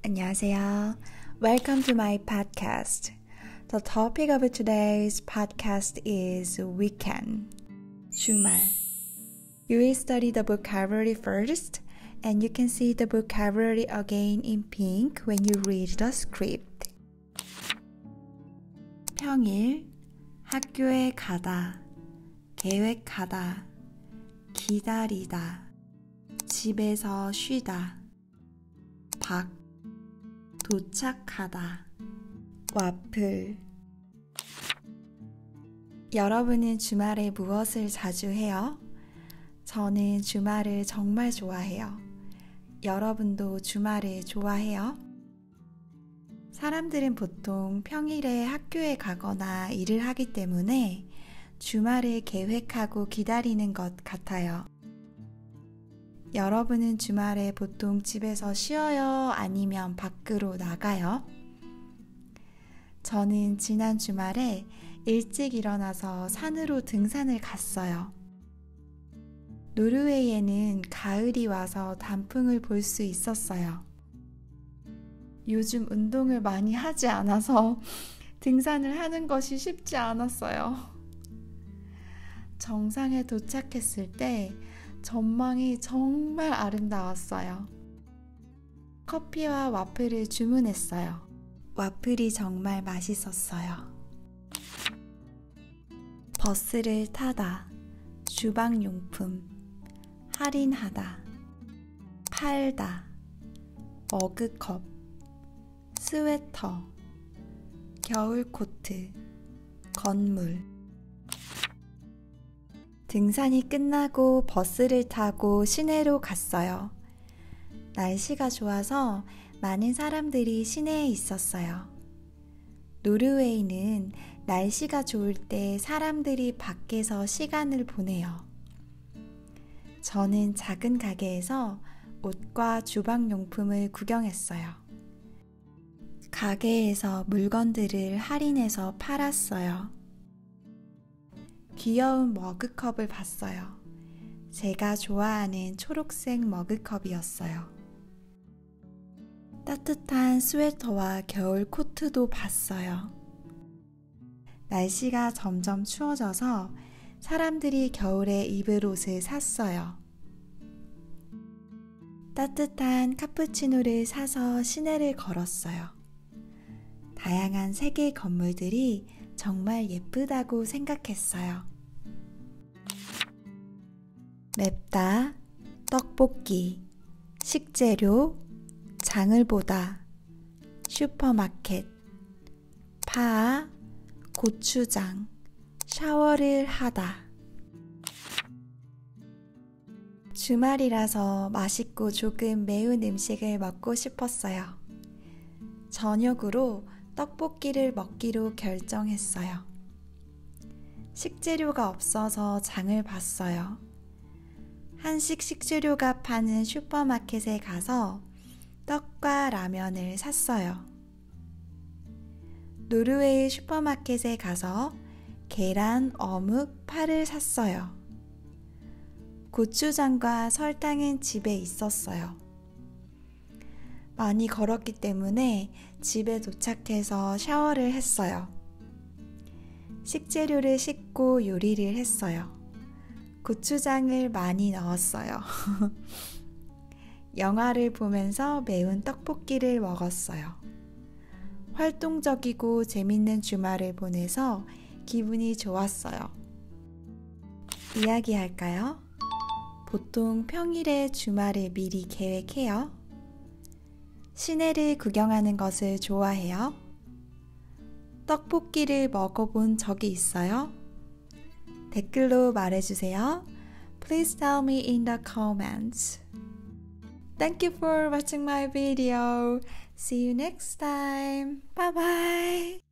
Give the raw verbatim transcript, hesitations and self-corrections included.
안녕하세요. Welcome to my podcast. The topic of today's podcast is weekend. 주말. You will study the vocabulary first, and you can see the vocabulary again in pink when you read the script. 평일, 학교에 가다, 계획하다, 기다리다, 집에서 쉬다, 박, 도착하다, 와플. 여러분은 주말에 무엇을 자주 해요? 저는 주말을 정말 좋아해요. 여러분도 주말을 좋아해요? 사람들은 보통 평일에 학교에 가거나 일을 하기 때문에 주말을 계획하고 기다리는 것 같아요. 여러분은 주말에 보통 집에서 쉬어요? 아니면 밖으로 나가요? 저는 지난 주말에 일찍 일어나서 산으로 등산을 갔어요. 노르웨이에는 가을이 와서 단풍을 볼 수 있었어요. 요즘 운동을 많이 하지 않아서 등산을 하는 것이 쉽지 않았어요. 정상에 도착했을 때 전망이 정말 아름다웠어요. 커피와 와플을 주문했어요. 와플이 정말 맛있었어요. 버스를 타다, 주방용품, 할인하다, 팔다, 머그컵, 스웨터, 겨울 코트, 건물. 등산이 끝나고 버스를 타고 시내로 갔어요. 날씨가 좋아서 많은 사람들이 시내에 있었어요. 노르웨이는 날씨가 좋을 때 사람들이 밖에서 시간을 보내요. 저는 작은 가게에서 옷과 주방용품을 구경했어요. 가게에서 물건들을 할인해서 팔았어요. 귀여운 머그컵을 봤어요. 제가 좋아하는 초록색 머그컵이었어요. 따뜻한 스웨터와 겨울 코트도 봤어요. 날씨가 점점 추워져서 사람들이 겨울에 입을 옷을 샀어요. 따뜻한 카푸치노를 사서 시내를 걸었어요. 다양한 색의 건물들이 정말 예쁘다고 생각했어요. 맵다, 떡볶이, 식재료, 장을 보다, 슈퍼마켓, 파, 고추장, 샤워를 하다. 주말이라서 맛있고 조금 매운 음식을 먹고 싶었어요. 저녁으로 떡볶이를 먹기로 결정했어요. 식재료가 없어서 장을 봤어요. 한식 식재료가 파는 슈퍼마켓에 가서 떡과 라면을 샀어요. 노르웨이 슈퍼마켓에 가서 계란, 어묵, 파를 샀어요. 고추장과 설탕은 집에 있었어요. 많이 걸었기 때문에 집에 도착해서 샤워를 했어요. 식재료를 씻고 요리를 했어요. 고추장을 많이 넣었어요. 영화를 보면서 매운 떡볶이를 먹었어요. 활동적이고 재밌는 주말을 보내서 기분이 좋았어요. 이야기할까요? 보통 평일에 주말을 미리 계획해요. 시내를 구경하는 것을 좋아해요? 떡볶이를 먹어본 적이 있어요? 댓글로 말해주세요. Please tell me in the comments. Thank you for watching my video. See you next time. Bye bye.